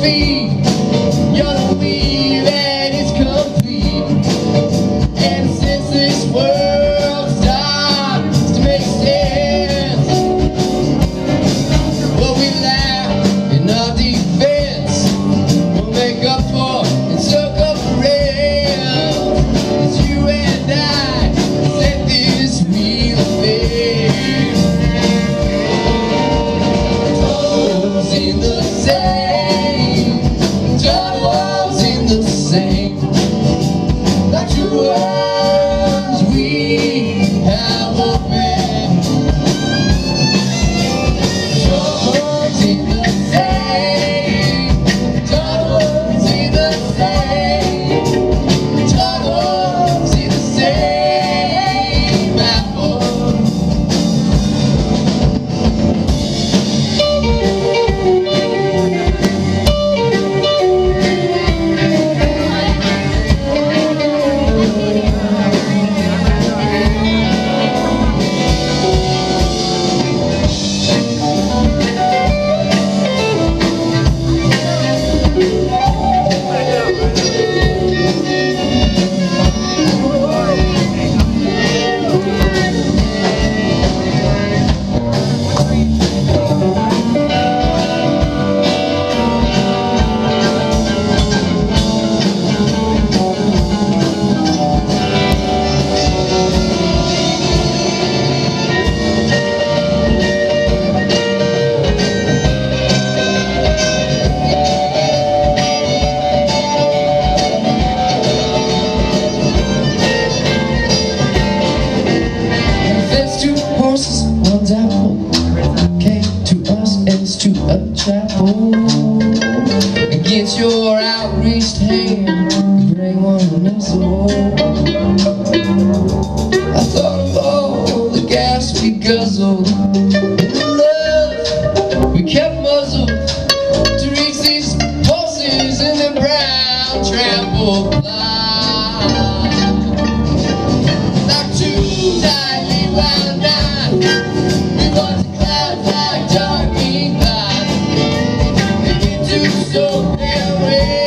feet. You're the weave and it's complete. And since this world starts to make sense, well, we laugh in our defense. We'll make up for and soak up the rail. It's you and I set this wheel of fate. Toes in the same, tunnels in the same. Like two arms we have opened. Toes in the same, tunnels in the same, tunnels in the same apple. Horses, one's apple came to us and it's to a chapel. Against your outreached hand, the gray one nestled. I thought of all the gas we guzzled and the love we kept muzzled to reach these horses in the brown trampled blind. Like two tightly wound knots, we watch the clouds like dark ink clouds begin to soak their way.